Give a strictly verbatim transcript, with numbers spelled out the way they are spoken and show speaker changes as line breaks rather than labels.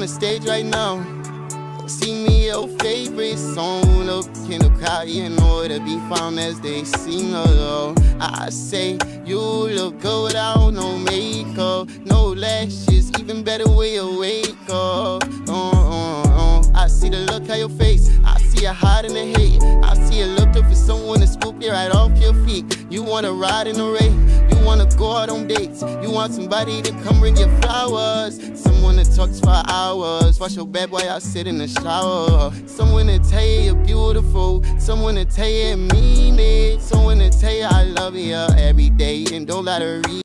the stage right now. See me your favorite song up in the crowd, you know to be found as they sing along. I say you look good without no makeup, no lashes, even better way you wake up. Uh, uh, uh. I see the look on your face, I see a heart in the hate. I see you looking for someone to scoop you right off your feet. You wanna ride in the rain, you wanna go out on dates, you want somebody to come bring you flowers, someone that talks for hours, wash your bed while I sit in the shower, someone to tell you you're beautiful, someone to tell you you mean it, someone to tell you I love you every day and don't let her read.